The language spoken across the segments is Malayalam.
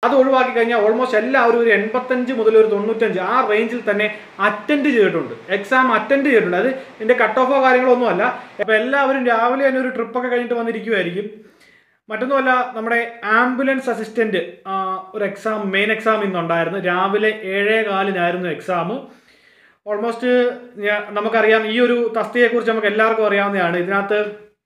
അത് ഒഴിവാക്കി കഴിഞ്ഞാൽ ഓൾമോസ്റ്റ് എല്ലാവരും ഒരു 85 മുതൽ ഒരു 95 ആ റേഞ്ചിൽ തന്നെ അറ്റൻഡ് ചെയ്തിട്ടുണ്ട്, എക്സാം അറ്റൻഡ് ചെയ്തിട്ടുണ്ട്. അത് ഇതിൻ്റെ കട്ട് ഓഫോ കാര്യങ്ങളൊന്നും അല്ല. അപ്പോൾ എല്ലാവരും രാവിലെ തന്നെ ഒരു ട്രിപ്പൊക്കെ കഴിഞ്ഞിട്ട് വന്നിരിക്കുമായിരിക്കും. മറ്റൊന്നുമല്ല, നമ്മുടെ ആംബുലൻസ് അസിസ്റ്റൻറ്റ് ഒരു എക്സാം, മെയിൻ എക്സാം ഇന്നുണ്ടായിരുന്നു. രാവിലെ 7:15 എക്സാം. ഓൾമോസ്റ്റ് നമുക്കറിയാം, ഈ ഒരു തസ്തികയെക്കുറിച്ച് നമുക്ക് എല്ലാവർക്കും അറിയാവുന്നതാണ്. ഇതിനകത്ത്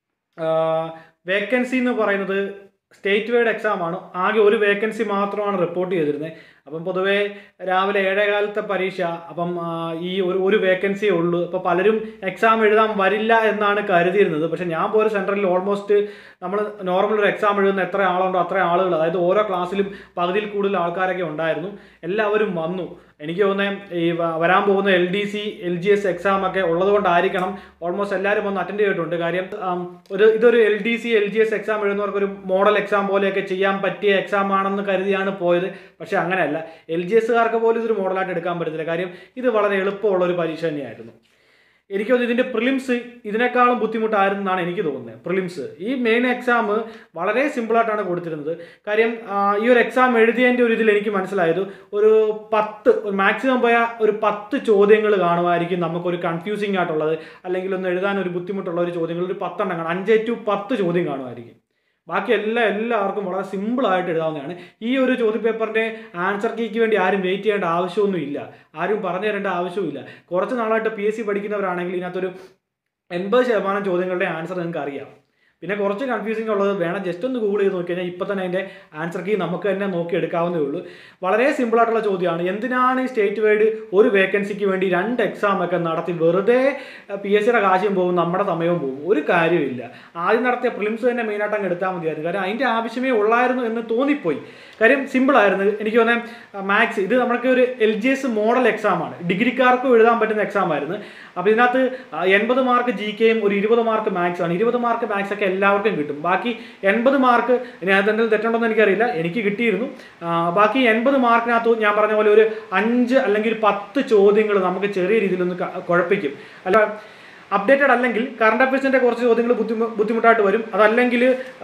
വേക്കൻസി എന്ന് പറയുന്നത് സ്റ്റേറ്റ് വൈഡ് എക്സാമാണ്. ആകെ ഒരു വേക്കൻസി മാത്രമാണ് റിപ്പോർട്ട് ചെയ്തിരുന്നത്. അപ്പം പൊതുവേ രാവിലെ 7:15 പരീക്ഷ, അപ്പം ഈ ഒരു വേക്കൻസിയേ ഉള്ളൂ. അപ്പോൾ പലരും എക്സാം എഴുതാൻ വരില്ല എന്നാണ് കരുതിയിരുന്നത്. പക്ഷേ ഞാൻ പോയ സെൻറ്ററിൽ ഓൾമോസ്റ്റ് നമ്മൾ നോർമൽ ഒരു എക്സാം എഴുതുന്ന എത്ര ആളുണ്ടോ അത്രയും ആളുകൾ, അതായത് ഓരോ ക്ലാസ്സിലും പകുതിയിൽ കൂടുതൽ ആൾക്കാരൊക്കെ ഉണ്ടായിരുന്നു. എല്ലാവരും വന്നു. എനിക്ക് തോന്നുന്നത് ഈ വരാൻ പോകുന്ന LDC LGS എക്സാം ഒക്കെ ഉള്ളതുകൊണ്ടായിരിക്കണം ഓൾമോസ്റ്റ് എല്ലാവരും വന്ന് അറ്റൻഡ് ചെയ്തിട്ടുണ്ട്. കാര്യം ഇതൊരു LDC LGS എക്സാം എഴുതുന്നവർക്കൊരു മോഡൽ എക്സാം പോലെയൊക്കെ ചെയ്യാൻ പറ്റിയ എക്സാം ആണെന്ന് കരുതിയാണ് പോയത്. പക്ഷേ അങ്ങനെയല്ല, LGSകാർക്ക് പോലും ഇതൊരു മോഡലായിട്ട് എടുക്കാൻ പറ്റത്തില്ല. കാര്യം ഇത് വളരെ എളുപ്പമുള്ളൊരു പരീക്ഷ തന്നെയായിരുന്നു. എനിക്ക് തോന്നുന്നു ഇതിൻ്റെ പ്രിലിംസ് ഇതിനേക്കാളും ബുദ്ധിമുട്ടായിരുന്നാണ് എനിക്ക് തോന്നുന്നത്. പ്രിലിംസ് ഈ മെയിൻ എക്സാം വളരെ സിമ്പിളായിട്ടാണ് കൊടുത്തിരുന്നത്. കാര്യം ഈ ഒരു എക്സാം എഴുതിയതിൻ്റെ ഒരു ഇതിൽ എനിക്ക് മനസ്സിലായത് ഒരു മാക്സിമം പോയാൽ ഒരു 10 ചോദ്യങ്ങൾ കാണുമായിരിക്കും നമുക്കൊരു കൺഫ്യൂസിങ് ആയിട്ടുള്ളത്, അല്ലെങ്കിൽ ഒന്ന് എഴുതാൻ ഒരു ബുദ്ധിമുട്ടുള്ള ഒരു ചോദ്യങ്ങൾ ഒരു 10 എണ്ണം കാണും. 5 to 10 ചോദ്യം കാണുമായിരിക്കും. ബാക്കി എല്ലാവർക്കും വളരെ സിമ്പിളായിട്ട് എഴുതാവുന്നതാണ്. ഈ ഒരു ചോദ്യപേപ്പറിൻ്റെ ആൻസർ കീക്ക് വേണ്ടി ആരും വെയിറ്റ് ചെയ്യേണ്ട ആവശ്യമൊന്നുമില്ല, ആരും പറഞ്ഞു തരേണ്ട ആവശ്യമില്ല. കുറച്ച് നാളായിട്ട് PSC പഠിക്കുന്നവരാണെങ്കിൽ ഇതിനകത്തൊരു 80% ചോദ്യങ്ങളുടെ ആൻസർ നിങ്ങൾക്ക് അറിയാം. പിന്നെ കുറച്ച് കൺഫ്യൂസിംഗ് ഉള്ളത് വേണം ജസ്റ്റ് ഒന്ന് ഗൂഗിൾ ചെയ്ത് നോക്കി കഴിഞ്ഞാൽ ഇപ്പം തന്നെ അതിൻ്റെ ആൻസർ കീ നമുക്ക് തന്നെ നോക്കി എടുക്കാവുന്നേ ഉള്ളൂ. വളരെ സിമ്പിളായിട്ടുള്ള ചോദ്യമാണ്. എന്തിനാണ് ഈ സ്റ്റേറ്റ് വൈഡ് ഒരു വേക്കൻസിക്ക് വേണ്ടി 2 എക്സാമൊക്കെ നടത്തി വെറുതെ PSCയുടെ കാശും പോകും, നമ്മുടെ സമയവും പോകും, ഒരു കാര്യമില്ല. ആദ്യം നടത്തിയ പ്രിലിംസ് തന്നെ മെയിനായിട്ട് അങ്ങ് എടുത്താൽ മതിയായിരുന്നു. കാര്യം അതിൻ്റെ ആവശ്യമേ ഉള്ളായിരുന്നു എന്ന് തോന്നിപ്പോയി. കാര്യം സിമ്പിളായിരുന്നു. എനിക്ക് തോന്നുന്നത് മാത്സ് ഇത് നമുക്ക് ഒരു LGS മോഡൽ എക്സാമാണ്, ഡിഗ്രിക്കാർക്കും എഴുതാൻ പറ്റുന്ന എക്സാമായിരുന്നു. അപ്പോൾ ഇതിനകത്ത് 80 മാർക്ക് GKയും ഒരു 20 മാർക്ക് മാത്സാണ്. 20 മാർക്ക് മാത്സ് ഒക്കെ എല്ലാവർക്കും കിട്ടും. ബാക്കി 80 മാർക്ക് ഇനി അതിൻ്റെ തെറ്റുണ്ടോന്ന് എനിക്കറിയില്ല, എനിക്ക് കിട്ടിയിരുന്നു. ബാക്കി 80 മാർക്കിനകത്ത് ഞാൻ പറഞ്ഞ പോലെ ഒരു 5 അല്ലെങ്കിൽ 10 ചോദ്യങ്ങൾ നമുക്ക് ചെറിയ രീതിയിലൊന്ന് കുഴപ്പിക്കും. അല്ല അപ്ഡേറ്റഡ് അല്ലെങ്കിൽ കറണ്ട് അഫയേഴ്സിൻ്റെ കുറച്ച് ചോദ്യങ്ങൾ ബുദ്ധിമുട്ടായിട്ട് വരും. അതല്ലെങ്കിൽ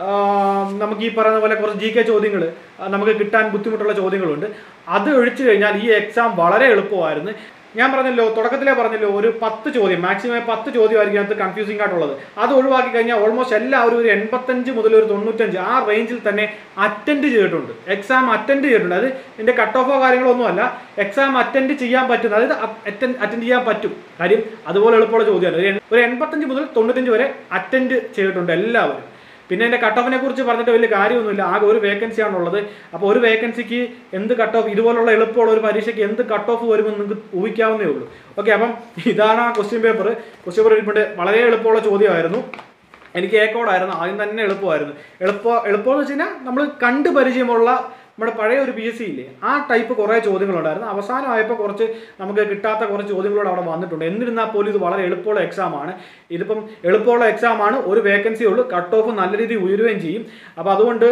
നമുക്ക് ഈ പറയുന്ന പോലെ കുറച്ച് GK ചോദ്യങ്ങൾ നമുക്ക് കിട്ടാൻ ബുദ്ധിമുട്ടുള്ള ചോദ്യങ്ങളുണ്ട്. അത് ഒഴിച്ചു കഴിഞ്ഞാൽ ഈ എക്സാം വളരെ എളുപ്പമായിരുന്നു. ഞാൻ പറഞ്ഞല്ലോ, തുടക്കത്തിലേ പറഞ്ഞല്ലോ, ഒരു 10 ചോദ്യം, മാക്സിമം 10 ചോദ്യമായിരിക്കും അതിനകത്ത് കൺഫ്യൂസിംഗ് ആയിട്ടുള്ളത്. അത് ഒഴിവാക്കി കഴിഞ്ഞാൽ ഓൾമോസ്റ്റ് എല്ലാവരും ഒരു 85 മുതൽ ഒരു 95 ആ റേഞ്ചിൽ തന്നെ അറ്റൻഡ് ചെയ്തിട്ടുണ്ട്, എക്സാം അറ്റൻഡ് ചെയ്തിട്ടുണ്ട്. അത് ഇതിൻ്റെ കട്ട് ഓഫോ കാര്യങ്ങളൊന്നും അല്ല, എക്സാം അറ്റൻഡ് ചെയ്യാൻ പറ്റും, അതായത് അറ്റൻഡ് ചെയ്യാൻ പറ്റും. കാര്യം അതുപോലെ എളുപ്പമുള്ള ചോദ്യമാണ്. ഒരു 85 മുതൽ 95 വരെ അറ്റൻഡ് ചെയ്തിട്ടുണ്ട് എല്ലാവരും. പിന്നെ എൻ്റെ കട്ട് ഓഫിനെ കുറിച്ച് പറഞ്ഞിട്ട് വലിയ കാര്യമൊന്നുമില്ല, ആകെ ഒരു വേക്കൻസിയാണുള്ളത്. അപ്പോൾ ഒരു വേക്കൻസിക്ക് എന്ത് കട്ട് ഓഫ്, ഇതുപോലുള്ള എളുപ്പമുള്ള ഒരു പരീക്ഷയ്ക്ക് എന്ത് കട്ട് ഓഫ് വരുമെന്ന് നിങ്ങൾക്ക് ഊഹിക്കാവുന്നേ ഉള്ളൂ. ഓക്കെ, അപ്പം ഇതാണ് ആ ക്വസ്റ്റ്യൻ പേപ്പർ ഇരിപ്പുണ്ട്. വളരെ എളുപ്പമുള്ള ചോദ്യമായിരുന്നു. എനിക്ക് കോഡായിരുന്നു ആദ്യം തന്നെ എളുപ്പമായിരുന്നു. എളുപ്പമെന്ന് വെച്ച് കഴിഞ്ഞാൽ നമ്മൾ കണ്ട് പരിചയമുള്ള നമ്മുടെ പഴയ ഒരു PSC ഇല്ലേ, ആ ടൈപ്പ് കുറേ ചോദ്യങ്ങളുണ്ടായിരുന്നു. അവസാനമായപ്പോൾ കുറച്ച് നമുക്ക് കിട്ടാത്ത കുറച്ച് ചോദ്യങ്ങളോട് അവിടെ വന്നിട്ടുണ്ട്. എന്നിരുന്നാൽ പോലും ഇത് വളരെ എളുപ്പമുള്ള എക്സാമാണ്. ഇതിപ്പം എളുപ്പമുള്ള എക്സാമാണ്, ഒരു വേക്കൻസി ഉള്ളൂ, കട്ട് ഓഫ് നല്ല രീതിയിൽ ഉയരുകയും ചെയ്യും. അപ്പോൾ അതുകൊണ്ട്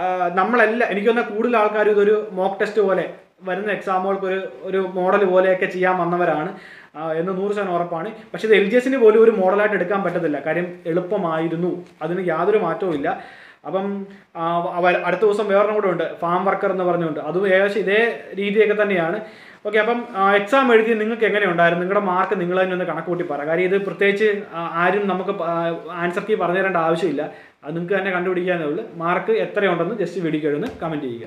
എനിക്ക് തോന്നുന്ന കൂടുതൽ ആൾക്കാർ ഇതൊരു മോക്ക് ടെസ്റ്റ് പോലെ വരുന്ന എക്സാമുകൾക്ക് ഒരു മോഡൽ പോലെയൊക്കെ ചെയ്യാൻ വന്നവരാണ് എന്ന് 100% ഉറപ്പാണ്. പക്ഷേ ഇത് LGSന് പോലും ഒരു മോഡലായിട്ട് എടുക്കാൻ പറ്റത്തില്ല. കാര്യം എളുപ്പമായിരുന്നു, അതിന് യാതൊരു മാറ്റവും ഇല്ല. അപ്പം അടുത്ത ദിവസം വേറൊന്നും കൂടെ ഉണ്ട്, ഫാം വർക്കർ എന്ന് പറഞ്ഞുകൊണ്ട്, അതും ഏകദേശം ഇതേ രീതിയൊക്കെ തന്നെയാണ്. ഓക്കെ, അപ്പം എക്സാം എഴുതി നിങ്ങൾക്ക് എങ്ങനെ ഉണ്ടായിരുന്നു, നിങ്ങളുടെ മാർക്ക് നിങ്ങൾ തന്നെ ഒന്ന് കണക്ക് കൂട്ടി പറ. കാര്യം ഇത് പ്രത്യേകിച്ച് ആരും നമുക്ക് ആൻസർ കീ പറഞ്ഞു തരേണ്ട ആവശ്യമില്ല, അത് നിങ്ങൾക്ക് തന്നെ കണ്ടുപിടിക്കാനേ ഉള്ളൂ. മാർക്ക് എത്രയുണ്ടെന്ന് ജസ്റ്റ് വീഡിയോയ്ക്ക് എഴുതുന്ന കമൻറ്റ് ചെയ്യുക.